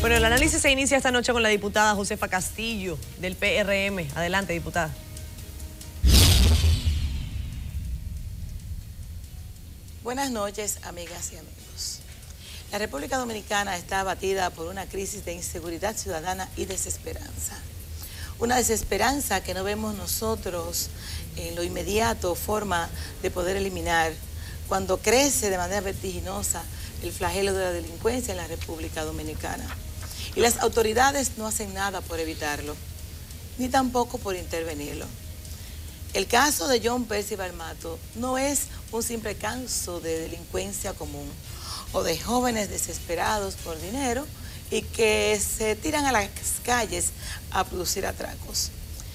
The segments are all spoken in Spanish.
Bueno, el análisis se inicia esta noche con la diputada Josefa Castillo, del PRM. Adelante, diputada. Buenas noches, amigas y amigos. La República Dominicana está abatida por una crisis de inseguridad ciudadana y desesperanza. Una desesperanza que no vemos nosotros en lo inmediato forma de poder eliminar cuando crece de manera vertiginosa el flagelo de la delincuencia en la República Dominicana. Y las autoridades no hacen nada por evitarlo, ni tampoco por intervenirlo. El caso de John Percival Mato no es un simple caso de delincuencia común o de jóvenes desesperados por dinero y que se tiran a las calles a producir atracos.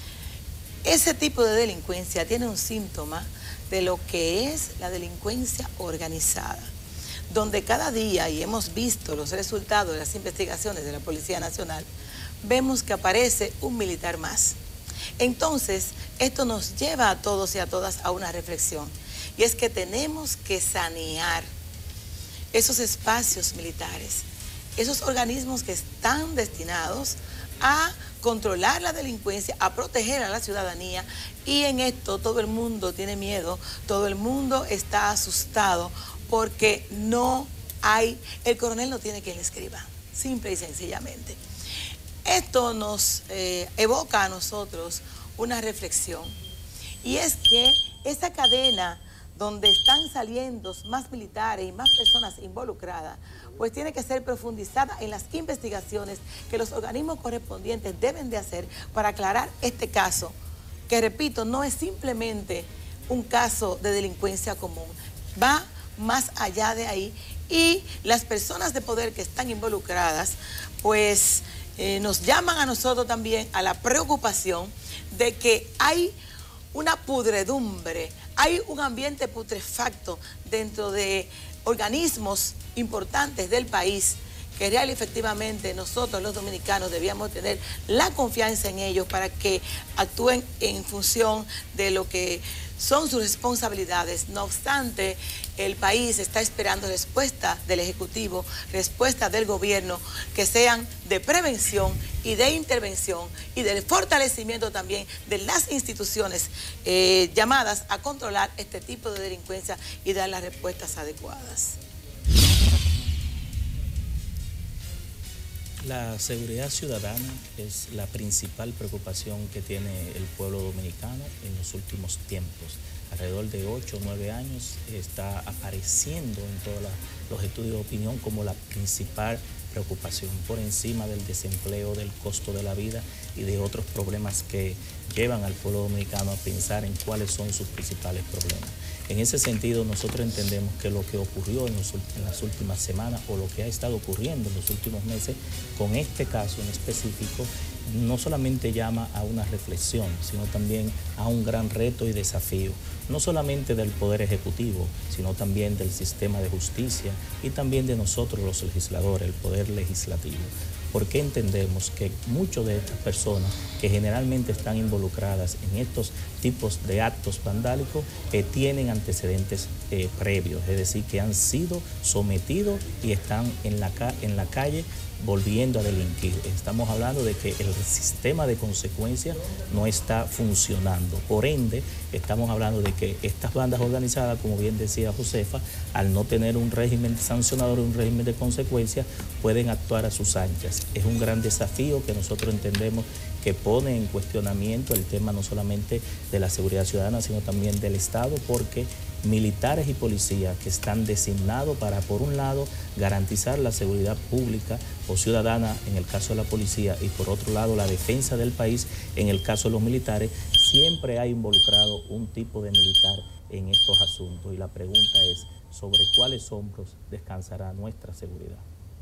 Ese tipo de delincuencia tiene un síntoma de lo que es la delincuencia organizada, donde cada día, y hemos visto los resultados de las investigaciones de la Policía Nacional, vemos que aparece un militar más. Entonces, esto nos lleva a todos y a todas a una reflexión, y es que tenemos que sanear esos espacios militares, esos organismos que están destinados a controlar la delincuencia, a proteger a la ciudadanía, y en esto todo el mundo tiene miedo, todo el mundo está asustado, porque el coronel no tiene quien le escriba, simple y sencillamente. Esto nos evoca a nosotros una reflexión, y es que esa cadena donde están saliendo más militares y más personas involucradas, pues tiene que ser profundizada en las investigaciones que los organismos correspondientes deben de hacer para aclarar este caso, que repito, no es simplemente un caso de delincuencia común, va más allá de ahí, y las personas de poder que están involucradas, pues nos llaman a nosotros también a la preocupación de que hay una pudredumbre, hay un ambiente putrefacto dentro de organismos importantes del país, que real y efectivamente nosotros los dominicanos debíamos tener la confianza en ellos para que actúen en función de lo que son sus responsabilidades. No obstante, el país está esperando respuestas del Ejecutivo, respuestas del gobierno, que sean de prevención y de intervención y del fortalecimiento también de las instituciones llamadas a controlar este tipo de delincuencia y dar las respuestas adecuadas. La seguridad ciudadana es la principal preocupación que tiene el pueblo dominicano en los últimos tiempos. Alrededor de 8 o 9 años está apareciendo en todos los estudios de opinión como la principal preocupación, por encima del desempleo, del costo de la vida y de otros problemas que llevan al pueblo dominicano a pensar en cuáles son sus principales problemas. En ese sentido, nosotros entendemos que lo que ocurrió en las últimas semanas, o lo que ha estado ocurriendo en los últimos meses con este caso en específico, no solamente llama a una reflexión, sino también a un gran reto y desafío, no solamente del Poder Ejecutivo, sino también del sistema de justicia y también de nosotros los legisladores, el Poder Legislativo. Porque entendemos que muchas de estas personas que generalmente están involucradas en estos tipos de actos vandálicos tienen antecedentes previos, es decir, que han sido sometidos y están en la calle volviendo a delinquir. Estamos hablando de que el sistema de consecuencias no está funcionando. Por ende, estamos hablando de que estas bandas organizadas, como bien decía Josefa, al no tener un régimen sancionador, un régimen de consecuencias, pueden actuar a sus anchas. Es un gran desafío que nosotros entendemos que pone en cuestionamiento el tema no solamente de la seguridad ciudadana, sino también del Estado, porque militares y policías que están designados para, por un lado, garantizar la seguridad pública o ciudadana en el caso de la policía, y por otro lado la defensa del país en el caso de los militares, siempre ha involucrado un tipo de militar en estos asuntos, y la pregunta es sobre cuáles hombros descansará nuestra seguridad.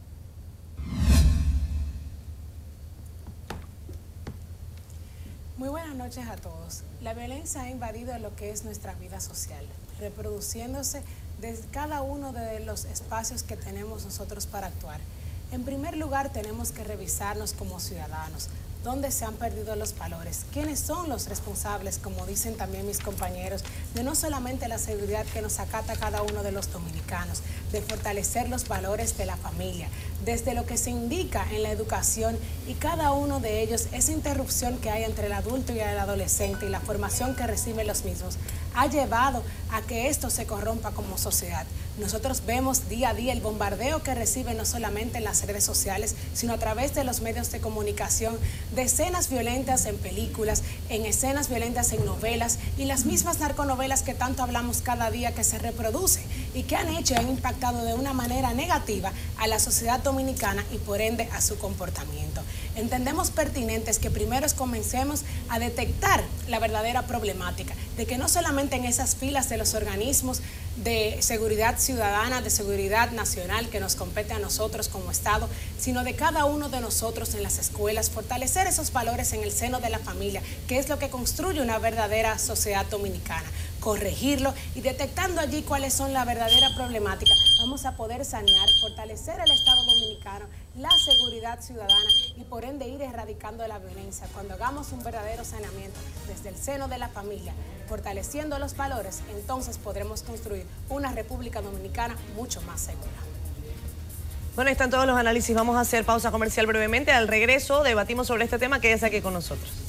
Muy buenas noches a todos. La violencia ha invadido lo que es nuestra vida social, reproduciéndose desde cada uno de los espacios que tenemos nosotros para actuar. En primer lugar, tenemos que revisarnos como ciudadanos dónde se han perdido los valores, quiénes son los responsables, como dicen también mis compañeros, de no solamente la seguridad que nos acata cada uno de los dominicanos, de fortalecer los valores de la familia, desde lo que se indica en la educación y cada uno de ellos, esa interrupción que hay entre el adulto y el adolescente y la formación que reciben los mismos, ha llevado a que esto se corrompa como sociedad. Nosotros vemos día a día el bombardeo que reciben no solamente en las redes sociales, sino a través de los medios de comunicación, de escenas violentas en películas, en escenas violentas en novelas y las mismas narconovelas que tanto hablamos cada día que se reproducen y que han hecho y han impactado de una manera negativa a la sociedad dominicana y por ende a su comportamiento. Entendemos pertinentes que primero comencemos a detectar la verdadera problemática, de que no solamente en esas filas de los organismos de seguridad ciudadana, de seguridad nacional que nos compete a nosotros como Estado, sino de cada uno de nosotros en las escuelas, fortalecer esos valores en el seno de la familia, que es lo que construye una verdadera sociedad dominicana. Corregirlo y detectando allí cuáles son la verdadera problemática, vamos a poder sanear, fortalecer el Estado dominicano, la seguridad ciudadana y por ende ir erradicando la violencia. Cuando hagamos un verdadero saneamiento desde el seno de la familia, fortaleciendo los valores, entonces podremos construir una República Dominicana mucho más segura. Bueno, ahí están todos los análisis. Vamos a hacer pausa comercial brevemente. Al regreso debatimos sobre este tema. Quédese aquí con nosotros.